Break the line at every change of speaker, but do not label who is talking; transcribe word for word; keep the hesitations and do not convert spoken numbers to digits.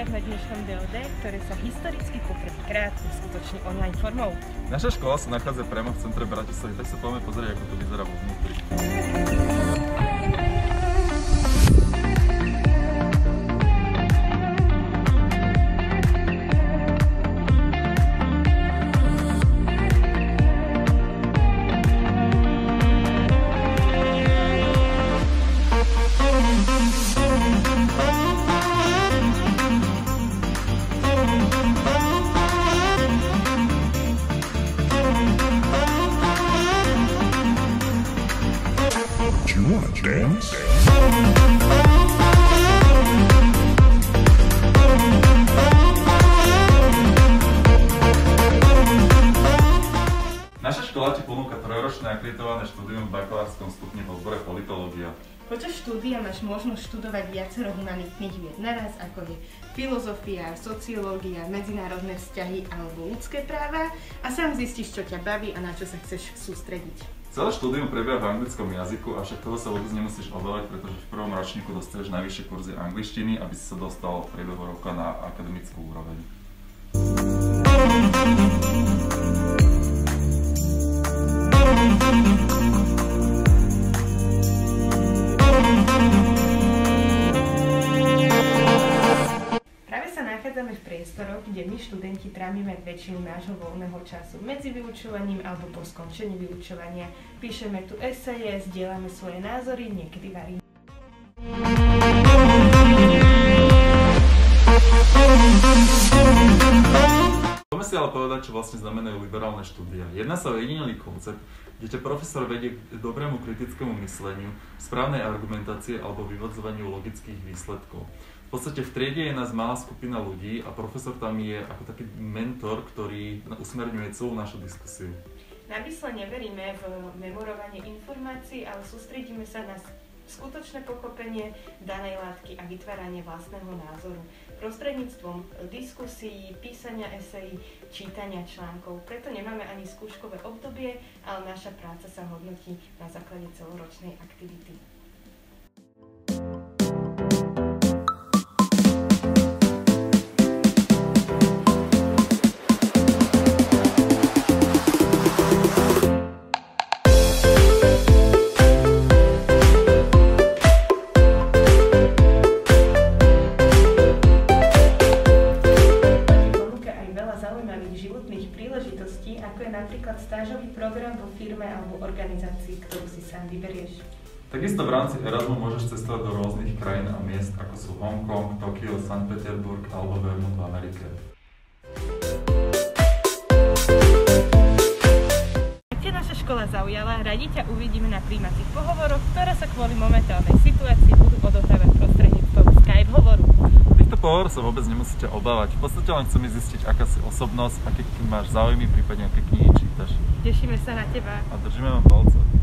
na dnešnom dé ó dé, ktoré sa historicky poprvýkrát uskutoční online formou.
Naša škola sa nachádza priamo v centre Bratislavy, tak sa poďme pozrieť, ako to vyzerá vo vnútri.
You wanna dance?
Naša škola ti ponúka trojročné akreditované štúdium v bakalárskom stupni v odbore politológia.
Počas štúdia máš možnosť študovať viacero humanitných vied naraz, ako je filozofia, sociológia, medzinárodné vzťahy alebo ľudské práva a sám zistíš, čo ťa baví a na čo sa chceš sústrediť.
Celé štúdium prebieha v anglickom jazyku, avšak toho sa vôbec nemusíš obávať, pretože v prvom ročníku dostaneš najvyššie kurzy angličtiny, aby si sa dostal v priebehu roka na akademickú úroveň.
Nachádzame v priestoroch, kde my študenti trávime väčšinu nášho voľného času medzi vyučovaním alebo po skončení vyučovania. Píšeme tu eseje, zdieľame svoje názory, niekedy varíme.
Poďme si ale povedať, čo vlastne znamenajú liberálne štúdia. Jedná sa o jedinelý koncept, kde ťa profesor vedie k dobrému kritickému mysleniu, správnej argumentácie alebo vyvodzovaniu logických výsledkov. V podstate v triede je nás malá skupina ľudí a profesor tam je ako taký mentor, ktorý usmerňuje celú našu diskusiu.
Na Bysle neveríme v memorovanie informácií, ale sústredíme sa na skutočné pochopenie danej látky a vytváranie vlastného názoru prostredníctvom diskusií, písania esejí, čítania článkov. Preto nemáme ani skúškové obdobie, ale naša práca sa hodnotí na základe celoročnej aktivity. Životných príležitostí, ako je napríklad stážový program vo firme alebo organizácii, ktorú si sám vyberieš.
Takisto v rámci Erasmu môžeš cestovať do rôznych krajín a miest, ako sú Hongkong, Tokio, Sankt Peterburg alebo Vermont v Amerike.
Ak ťa naša škola zaujala, radi ťa uvidíme na prijímacích pohovoroch, ktoré sa kvôli momentálnej situácii budú odohrávať prostredníctvom Skype hovoru.
Pohovor sa vôbec nemusíte obávať. V podstate len chceme zistiť, aká si osobnosť, aké máš záujmy, prípadne aké knihy čítaš.
Tešíme sa na teba.
A držíme vám palce.